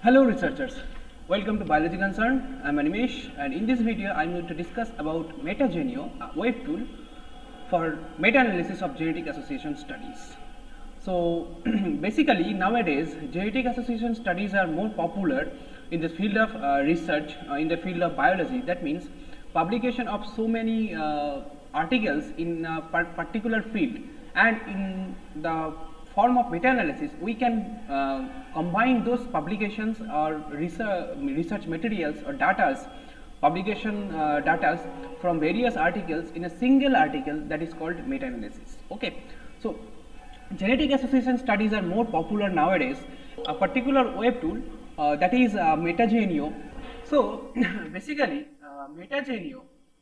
Hello researchers, welcome to Biology Concern. I am Animesh, and in this video I am going to discuss about MetaGenio, a web tool for meta-analysis of genetic association studies. So basically nowadays genetic association studies are more popular in the field of research, in the field of biology. That means publication of so many articles in a particular field, and in the form of meta-analysis we can combine those publications or research materials or datas, publication datas from various articles in a single article, that is called meta-analysis. Okay, so genetic association studies are more popular nowadays. A particular web tool that is MetaGenio. So basically MetaGenio,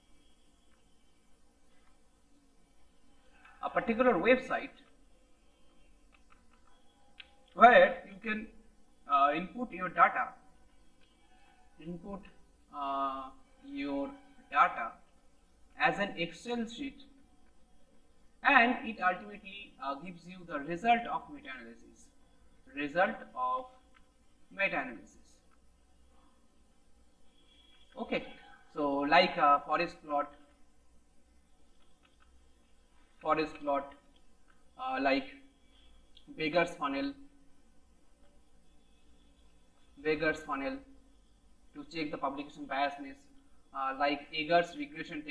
a particular website where you can input your data as an Excel sheet, and it ultimately gives you the result of meta-analysis. Okay, so like forest plot, like Beggar's funnel to check the publication biasness, like Eggers regression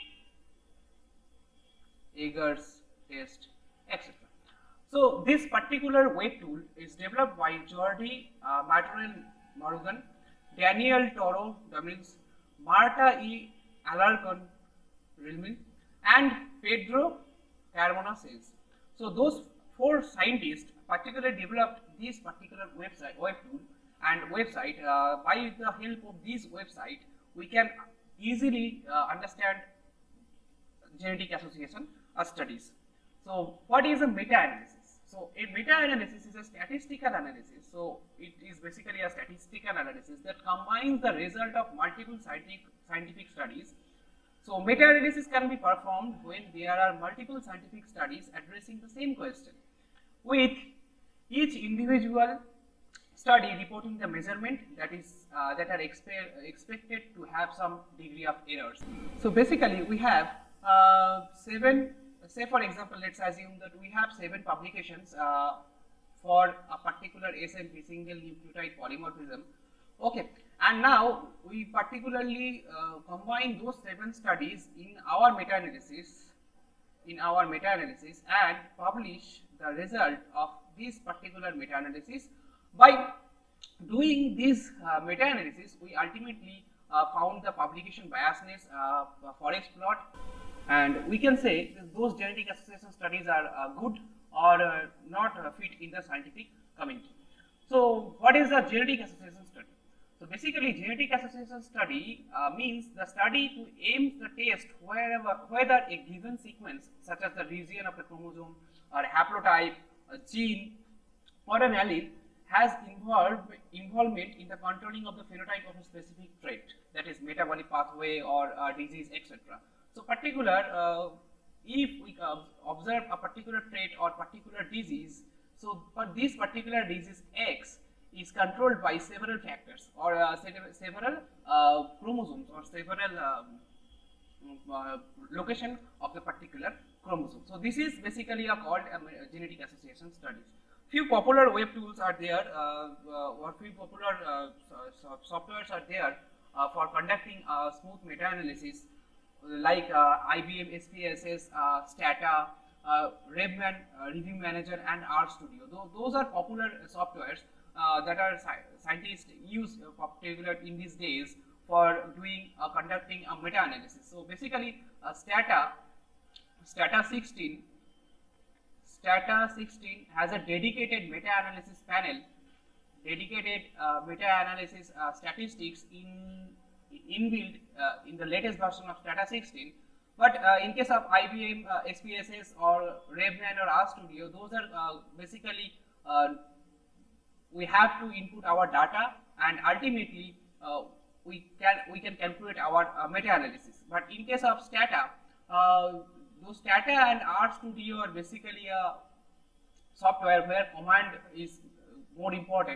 test, etc. So this particular web tool is developed by Jordi Martorell-Morgan, Daniel Toro Domínguez, Marta E. Alarcón-Rilman, and Pedro Carmona Saez. So those four scientists particularly developed this particular web tool and website. By the help of this website, we can easily understand genetic association studies. So what is a meta-analysis? So a meta-analysis is a statistical analysis. So it is basically a statistical analysis that combines the result of multiple scientific studies. So meta-analysis can be performed when there are multiple scientific studies addressing the same question, with each individual study reporting the measurement that are expected to have some degree of errors. So basically we have seven, say for example, let's assume that we have 7 publications for a particular SNP, single nucleotide polymorphism. Okay, and now we particularly combine those 7 studies in our meta-analysis and publish the result of this particular meta-analysis. By doing this meta-analysis, we ultimately found the publication biasness forest plot, and we can say that those genetic association studies are good or not fit in the scientific community. So what is a genetic association study? So basically genetic association study means the study to aims the test whether a given sequence, such as the region of a chromosome or a haplotype, a gene or an allele, has involvement in the controlling of the phenotype of a specific trait, that is metabolic pathway or disease, etc. So particular, if we observe a particular trait or particular disease, so but this particular disease X is controlled by several factors or several chromosomes or several location of the particular chromosome. So this is basically called genetic association studies. Few popular web tools are there, or few popular softwares are there for conducting smooth meta-analysis, like IBM SPSS, Stata, Rebman Review Manager, and RStudio. Those are popular softwares that are scientists use particular in these days for doing conducting a meta-analysis. So basically Stata 16 has a dedicated meta-analysis panel, meta-analysis statistics inbuilt in the latest version of Stata 16. But in case of IBM SPSS or Rebman or RStudio, those are basically we have to input our data, and ultimately we can calculate our meta-analysis. But in case of Stata, those Stata and RStudio are basically a software where command is more important.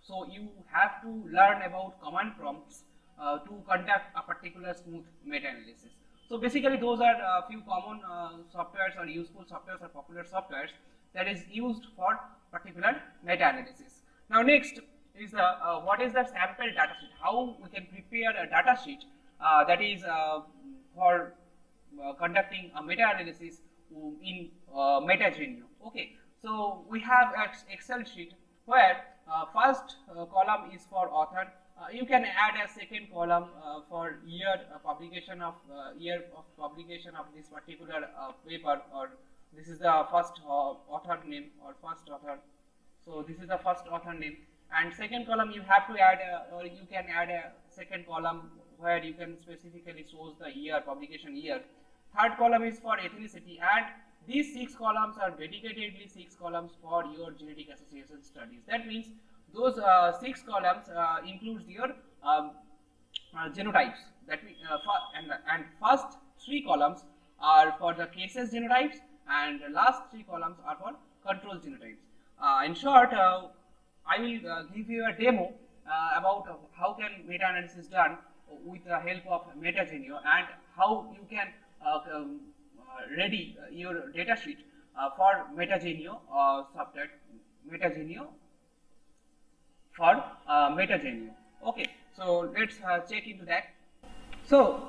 So you have to learn about command prompts to conduct a particular smooth meta-analysis. So basically those are a few common softwares or useful softwares or popular softwares that is used for particular meta-analysis. Now next is the what is the sample data sheet? How we can prepare a data sheet that is for conducting a meta-analysis in MetaGenio. Okay, so we have an Excel sheet where first column is for author. You can add a second column for year publication of this particular paper, or this is the first author name or first author. So this is the first author name, and second column you have to add or you can add a second column where you can specifically shows the year, publication year. Third column is for ethnicity, and these 6 columns are dedicatedly 6 columns for your genetic association studies. That means those 6 columns includes your genotypes. That means and first 3 columns are for the cases genotypes, and the last 3 columns are for control genotypes. In short, I will give you a demo about how can meta-analysis done with the help of MetaGenio, and how you can ready your data sheet for MetaGenio software, MetaGenio for MetaGenio. Okay, so let's check into that. So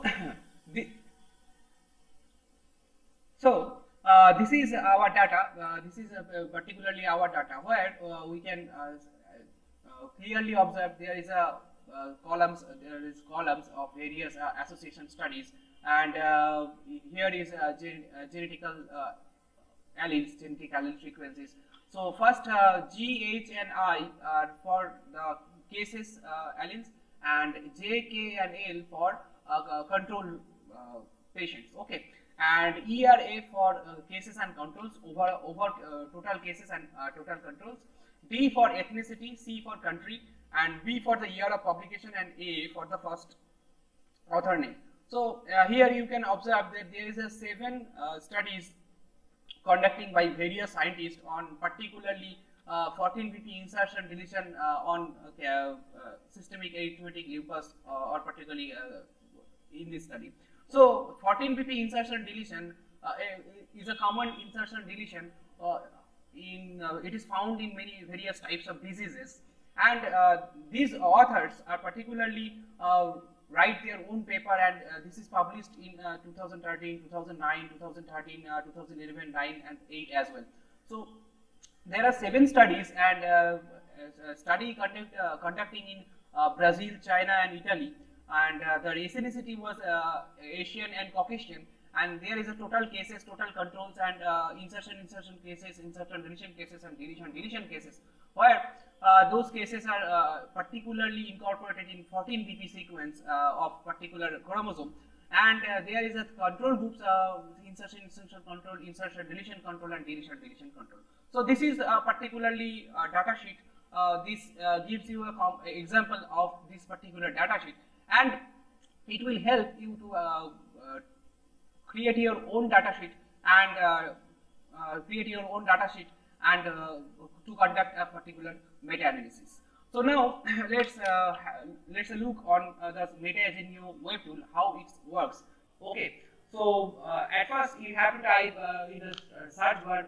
this is our data. This is particularly our data where we can clearly observe there is a columns columns of various association studies, and here is genetical alleles, genetic allele frequencies. So first G, H and I are for the cases alleles, and J, K and L for control patients. Okay, and ERA for cases and controls over total cases and total controls. D for ethnicity, C for country, and B for the year of publication, and A for the first author name. So here you can observe that there is a 7 studies conducting by various scientists on particularly 14pp insertion deletion on systemic erythropoietic lupus, or particularly in this study. So 14pp insertion deletion is a common insertion deletion it is found in many various types of diseases, and these authors are particularly write their own paper, and this is published in 2013, 2009, 2013, 2011, 9 and 8 as well. So there are 7 studies, and study conducting in Brazil, China and Italy, and the ethnicity was Asian and Caucasian, and there is a total cases, total controls, and insertion cases, insertion deletion cases, and deletion cases, where those cases are particularly incorporated in 14pp sequence of particular chromosome, and there is a control groups insertion control, insertion deletion control, and deletion control. So this is particularly data sheet. This gives you a example of this particular data sheet, and it will help you to create your own data sheet, and to conduct a particular meta-analysis. So now let's look on the MetaGenio web tool, how it works. Okay, so at first you have to type in the search word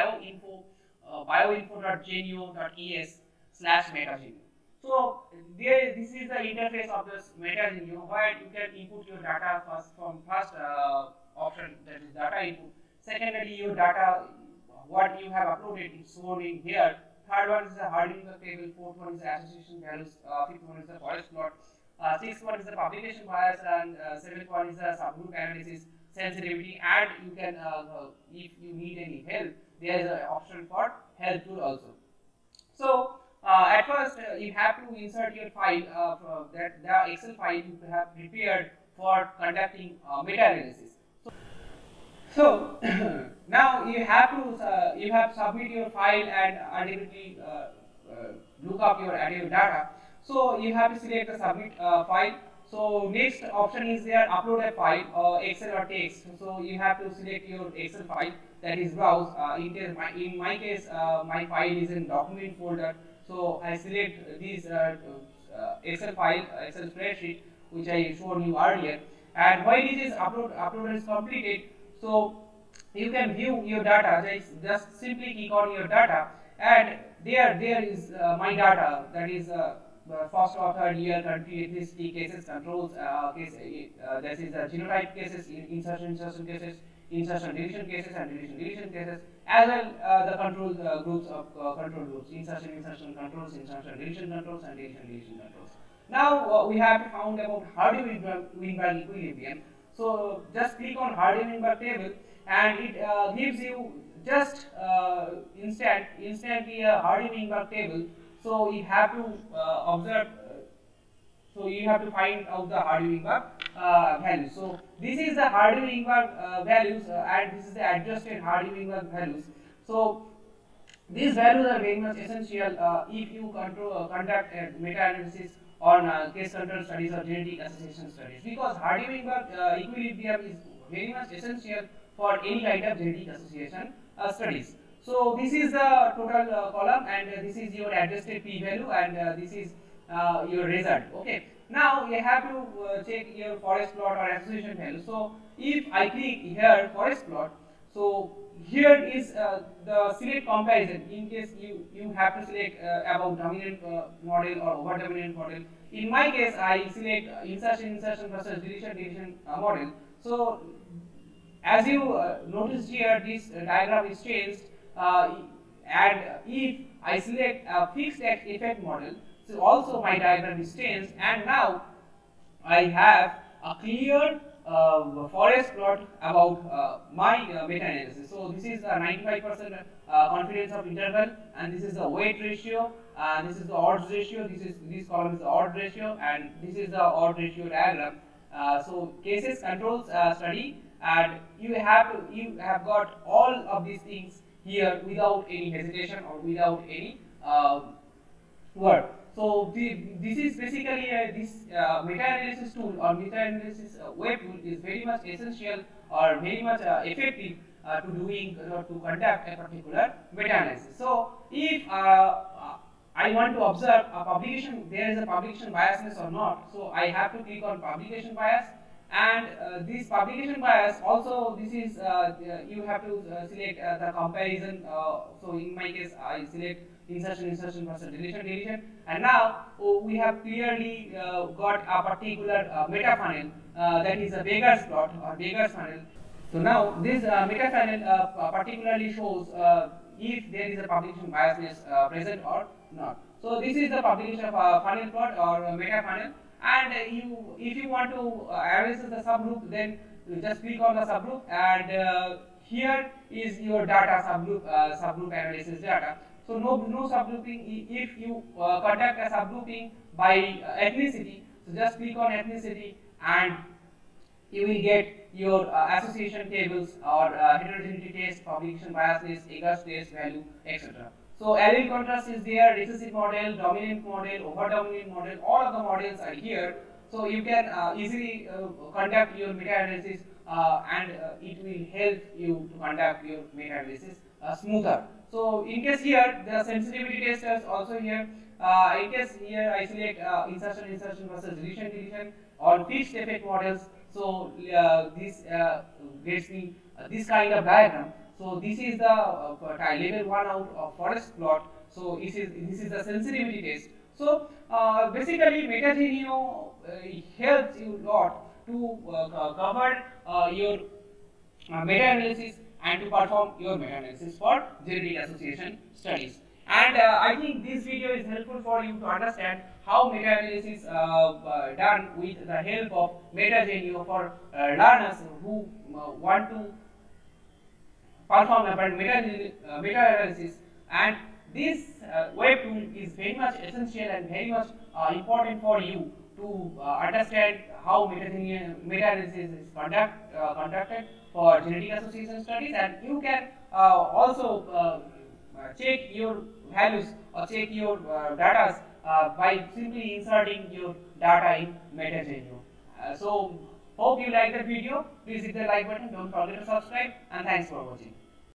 bioinfo.genio.es/MetaGenio. So this is the interface of this MetaGenio, where you can input your data from first option, that is data input. Secondly, your data, what you have uploaded is shown in here. Third one is the Hardinger table. Fourth one is the association values. Fifth one is the forest plot. Sixth one is the publication bias, and seventh one is the subgroup analysis, sensitivity, and you can, if you need any help, there is an option for help tool also. So at first you have to insert your file, that the Excel file you have prepared for conducting meta-analysis. So now you have to submit your file and ultimately look up your data. So you have to select the submit file. So next option is there, upload a file, Excel or text. So you have to select your Excel file, that is browse. In my case, my file is in document folder. So I select this Excel file, Excel spreadsheet, which I showed you earlier. And when it is upload is completed, so you can view your data. Just simply click on your data, and there is my data, that is first or third year, country, ethnicity, cases, controls, this is genotype cases, insertion cases, insertion deletion cases, and deletion cases, as well the control groups of control groups, insertion controls, insertion deletion controls, and deletion controls. Now we have found about Hardy-Weinberg equilibrium. So just click on Hardy-Weinberg table, and it gives you just instantly a Hardy-Weinberg table. So you have to observe. So you have to find out the Hardy-Weinberg values. So this is the Hardy-Weinberg values, and this is the adjusted Hardy-Weinberg values. So these values are very much essential if you conduct a meta-analysis on case control studies or genetic association studies, because Hardy-Weinberg equilibrium is very much essential for any kind of genetic association studies. So this is the total column, and this is your adjusted p-value, and this is your result. Okay. Now you have to check your forest plot or association value. So if I click here forest plot, so here is the select comparison. In case you have to select about dominant model or over dominant model. In my case, I select insertion versus deletion model. So as you notice here, this diagram is changed, and if I select a fixed effect model, so also my diagram is changed, and now I have a clear forest plot about my meta-analysis. So this is a 95% confidence of interval, and this is the weight ratio, and this is the odds ratio. This column is the odd ratio, and this is the odd ratio diagram. So cases controls study, and you have got all of these things here without any hesitation or without any word. So this is basically this meta-analysis tool or meta-analysis web tool is very much essential or very much effective to conduct a particular meta-analysis. So if I want to observe a publication, there is a publication biasness or not, so I have to click on publication bias, and this publication bias also, this is you have to select the comparison. So in my case, I select insertion versus deletion, and now we have clearly got a particular meta funnel, that is a Vegas plot or Vegas funnel. So now this meta funnel particularly shows if there is a publication biasness present or not. So this is the publication funnel plot or meta funnel, and if you want to analyze the subgroup, then you just click on the subgroup, and here is your data subgroup analysis data. So no subgrouping. If you conduct a subgrouping by ethnicity, so just click on ethnicity, and you will get your association tables or heterogeneity test, publication biasness, Eggers test value, etc. So allele contrast is there, recessive model, dominant model, over dominant model, all of the models are here. So you can easily conduct your meta-analysis, and it will help you to conduct your meta-analysis smoother. So in case here the sensitivity test is also here. In case here I select insertion versus deletion on fixed effect models. So this gets me this kind of diagram. So this is the level 1 out of forest plot. So this is the sensitivity test. So basically Metagenio helps you a lot to cover your meta-analysis and to perform your meta-analysis for genetic association studies. And I think this video is helpful for you to understand how meta-analysis done with the help of Metagenio for learners who want to perform a meta-analysis. And this web tool is very much essential and very much important for you to understand how meta-analysis is conducted for genetic association studies, and you can also check your values or check your data by simply inserting your data in Metagenio. So hope you like the video. Please hit the like button, don't forget to subscribe, and thanks for watching.